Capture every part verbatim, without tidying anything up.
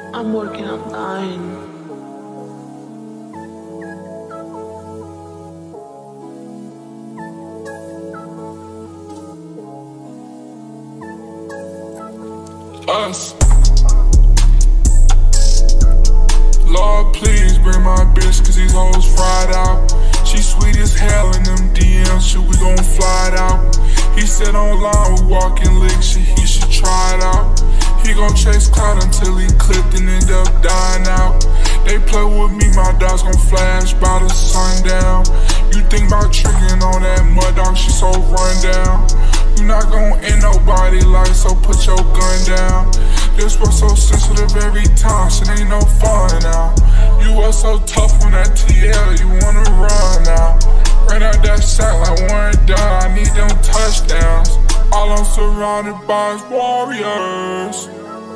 I'm working on dying. Us. Lord, please bring my bitch, cause these hoes fried out. She sweet as hell in them D Ms, shit, we gon' fly it out. He said online we walking lick shit, he should try it out. He gon' chase clout until he clipped and end up dying out. They play with me, my dogs gon' flash by the sundown. You think about tricking on that mud dog, she so run down. You not gon' end nobody life, so put your gun down. This was so sensitive every time, shit ain't no fun now. You was so tough on that T L, you wanna run now. Ran out that sack like one done, I need them touchdowns. All I'm surrounded by is warriors.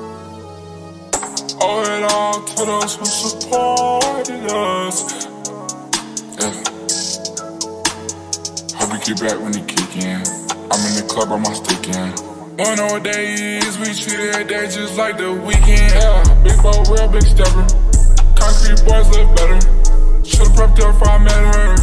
Owe it all to those who supported us. Yeah. Hope we get back when they kick in. I'm in the club, I'm stick in. One more days, we treat every day just like the weekend. Yeah, big boy, real big stepper. Concrete boys live better. Should've prepped her before I met her.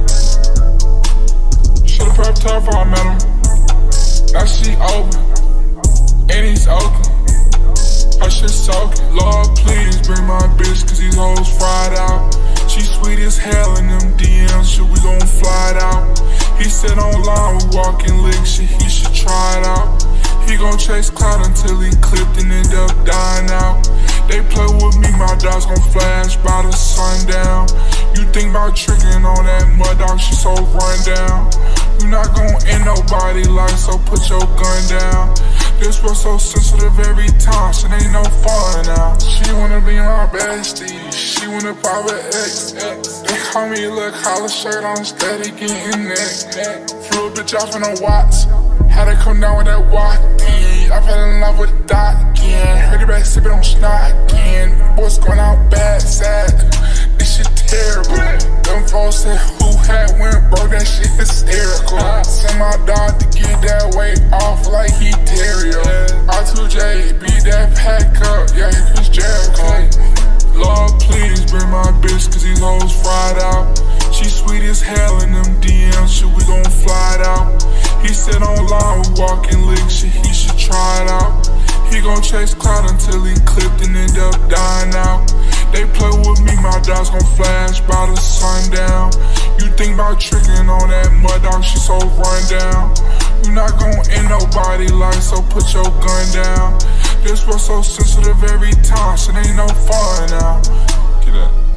Should've prepped her before I met her. Now she open, and he's open. Her shit soaking. Lord, please bring my bitch, cause these hoes fried out. She sweet as hell in them D Ms, shit, we gon' fly it out. He said online we walking lick shit, he should try it out. He gon' chase clout until he clipped and end up dying out. They play with me, my dogs gon' flash by the sundown. You think about tricking on that mud dog, she so run down. You not gon' end nobody life, so put your gun down. This was so sensitive every time, shit ain't no fun now. She wanna be my bestie, she wanna pop an X. They call me look collar shirt, I'm steady getting neck. Flew a bitch off in a watch, had to come down with that walk. I fell in love with Dot again, heard it back sippin' on snot again. Boys going out bad, sad, this shit terrible. Them folks said who had went broke, that shit hysterical. Send my dog to get that weight off like he Terrio. R two J, beat that pack up, yeah, he Chris Jericho. Lord, please bring my bitch, cause these hoes fried out. She sweet as hell in them D Ms, shit, we gon' fly it out. He said online we walking lick shit, he should try it out. He gon' chase clout until he clipped and end up dying out. They play with me, my dogs gon' flash by the sundown. You think about tricking on that mud dog, she so run down. You not gon' end nobody life, so put your gun down. This was so sensitive every time, shit ain't no fun now. Get up.